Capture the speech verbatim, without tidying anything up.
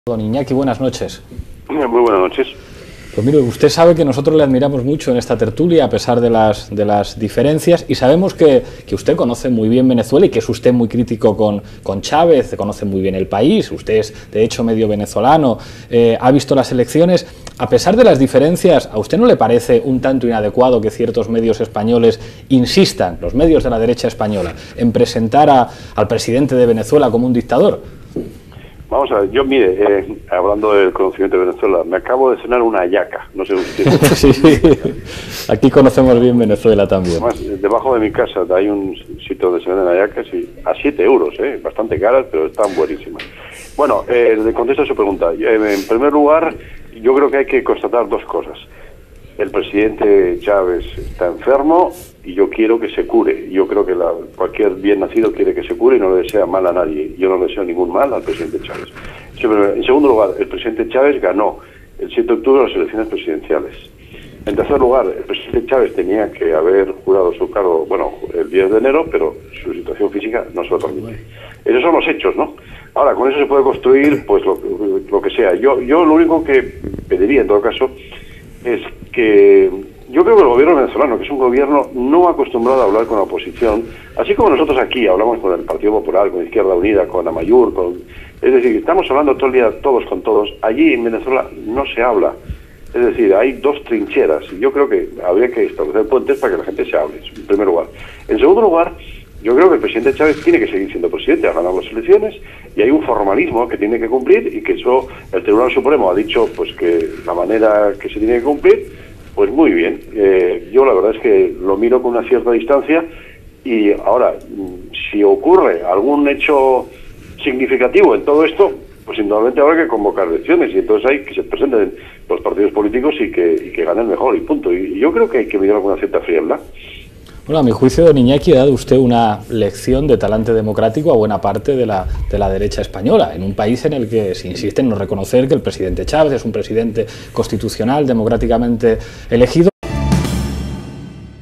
Don Iñaki, buenas noches. Muy buenas noches. Pues mire, usted sabe que nosotros le admiramos mucho en esta tertulia, a pesar de las, de las diferencias, y sabemos que, que usted conoce muy bien Venezuela y que es usted muy crítico con, con Chávez, conoce muy bien el país, usted es de hecho medio venezolano, eh, ha visto las elecciones. A pesar de las diferencias, ¿a usted no le parece un tanto inadecuado que ciertos medios españoles insistan, los medios de la derecha española, en presentar a, al presidente de Venezuela como un dictador? Vamos a ver, yo mire, eh, hablando del conocimiento de Venezuela, me acabo de cenar una hallaca, no sé usted. Sí, sí, aquí conocemos bien Venezuela también. Además, debajo de mi casa hay un sitio donde se venden hallacas y a siete euros, eh, bastante caras, pero están buenísimas. Bueno, eh, le contesto a su pregunta. Eh, en primer lugar, yo creo que hay que constatar dos cosas. El presidente Chávez está enfermo y yo quiero que se cure. Yo creo que la, cualquier bien nacido quiere que se cure y no le desea mal a nadie. Yo no le deseo ningún mal al presidente Chávez. En segundo lugar, el presidente Chávez ganó el siete de octubre las elecciones presidenciales. En tercer lugar, el presidente Chávez tenía que haber jurado su cargo, bueno, el diez de enero, pero su situación física no se lo permite. Esos son los hechos, ¿no? Ahora, con eso se puede construir pues lo, lo que sea. Yo, yo lo único que pediría, en todo caso, es que yo creo que el gobierno venezolano, que es un gobierno no acostumbrado a hablar con la oposición, así como nosotros aquí hablamos con el Partido Popular, con Izquierda Unida, con Amayur, con, es decir, estamos hablando todo el día todos con todos, allí en Venezuela no se habla, es decir, hay dos trincheras, y yo creo que habría que establecer puentes para que la gente se hable, en primer lugar. En segundo lugar, yo creo que el presidente Chávez tiene que seguir siendo presidente, ha ganado las elecciones, y hay un formalismo que tiene que cumplir, y que eso el Tribunal Supremo ha dicho pues que la manera que se tiene que cumplir, pues muy bien. Eh, yo la verdad es que lo miro con una cierta distancia, y ahora, si ocurre algún hecho significativo en todo esto, pues indudablemente habrá que convocar elecciones, y entonces hay que se presenten los partidos políticos y que, y que ganen mejor, y punto. Y, y yo creo que hay que mirarlo con una cierta frialdad. Bueno, a mi juicio, don Iñaki, ha dado usted una lección de talante democrático a buena parte de la, de la derecha española, en un país en el que se insiste en no reconocer que el presidente Chávez es un presidente constitucional, democráticamente elegido.